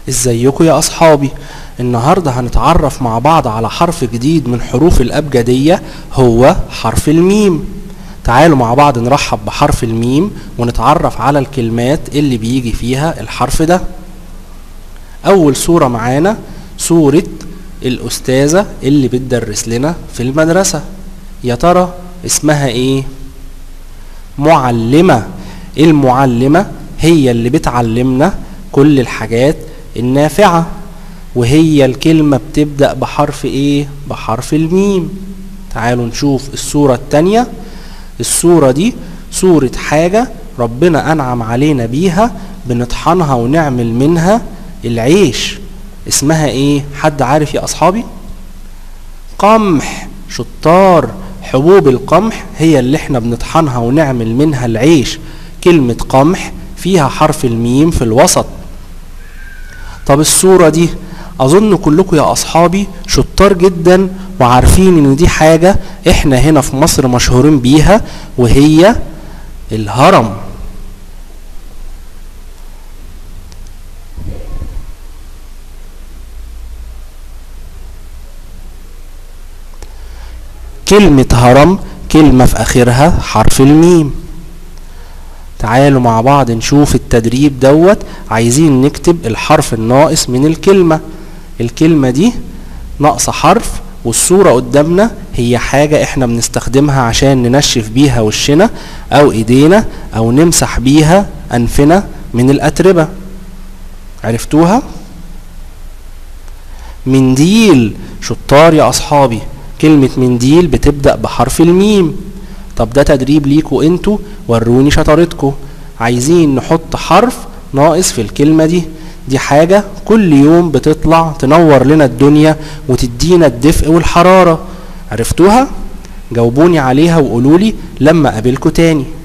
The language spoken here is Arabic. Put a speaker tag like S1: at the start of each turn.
S1: ازيكم يا اصحابي؟ النهارده هنتعرف مع بعض على حرف جديد من حروف الابجديه، هو حرف الميم. تعالوا مع بعض نرحب بحرف الميم ونتعرف على الكلمات اللي بيجي فيها الحرف ده. اول صوره معانا صوره الاستاذه اللي بتدرس لنا في المدرسه. يا ترى اسمها ايه؟ معلمه. المعلمه هي اللي بتعلمنا كل الحاجات النافعة، وهي الكلمة بتبدأ بحرف ايه؟ بحرف الميم. تعالوا نشوف الصورة التانية. الصورة دي صورة حاجة ربنا أنعم علينا بيها، بنطحنها ونعمل منها العيش. اسمها ايه؟ حد عارف يا أصحابي؟ قمح. شطار. حبوب القمح هي اللي احنا بنطحنها ونعمل منها العيش. كلمة قمح فيها حرف الميم في الوسط. طب الصورة دي أظن كلكم يا أصحابي شطار جدا وعارفين إن دي حاجة إحنا هنا في مصر مشهورين بيها، وهي الهرم. كلمة هرم كلمة في آخرها حرف الميم. تعالوا مع بعض نشوف التدريب دوت. عايزين نكتب الحرف الناقص من الكلمة. الكلمة دي ناقصة حرف، والصورة قدامنا هي حاجة احنا بنستخدمها عشان ننشف بيها وشنا او ايدينا او نمسح بيها انفنا من الاتربة. عرفتوها؟ منديل. شطار يا اصحابي. كلمة منديل بتبدأ بحرف الميم. طب ده تدريب ليكوا انتوا، وروني شطارتكوا. عايزين نحط حرف ناقص في الكلمة دي. دي حاجة كل يوم بتطلع تنور لنا الدنيا وتدينا الدفء والحرارة. عرفتوها؟ جاوبوني عليها وقولولي لما اقابلكوا تاني.